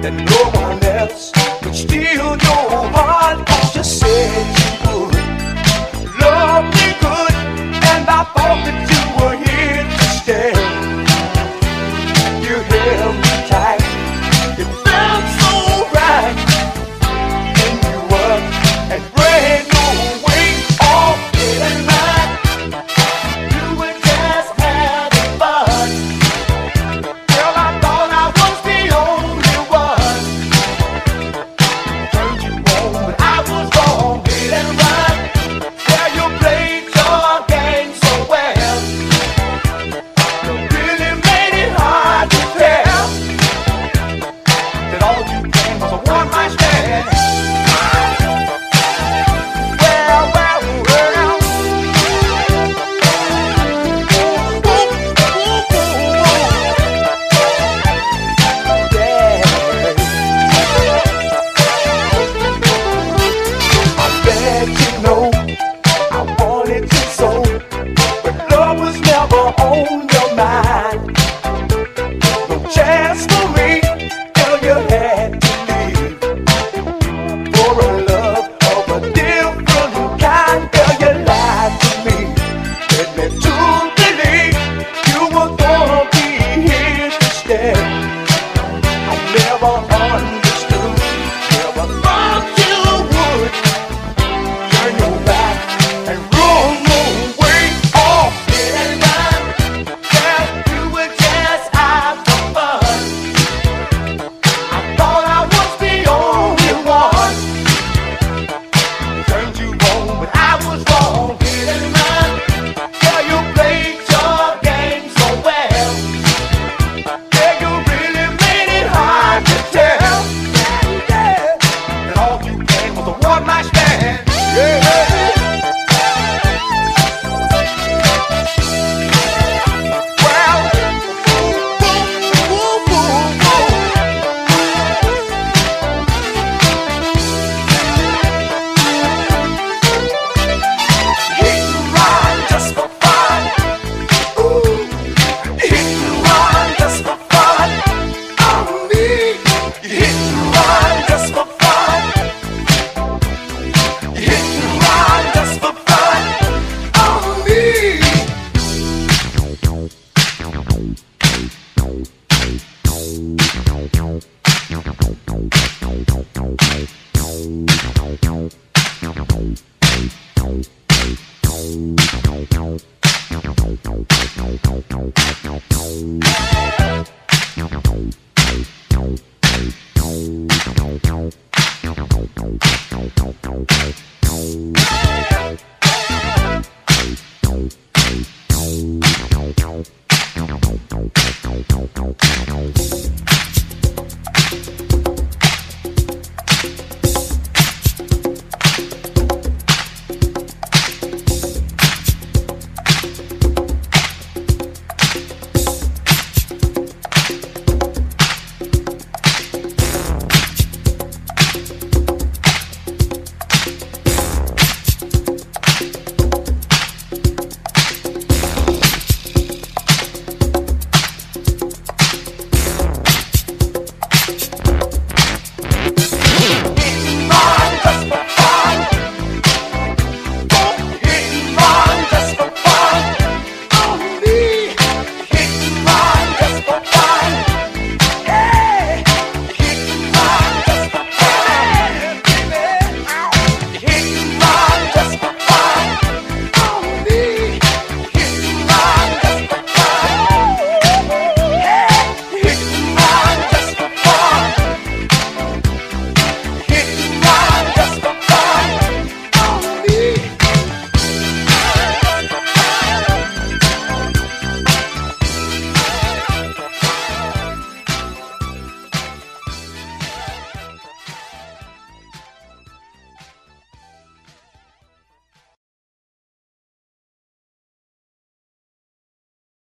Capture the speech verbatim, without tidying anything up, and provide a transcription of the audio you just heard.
that no one else could steal your heart. 'Cause you said you would love me good, and I thought that you were here to stay. You held me tight, it felt so right, and you were and ran away all day and night. You were just having fun. Girl, I thought I was the only one. Turned you on, but I was wrong, hit and run. Yeah, you played your game so well. You really made it hard to tell that all you came was a one-night stand.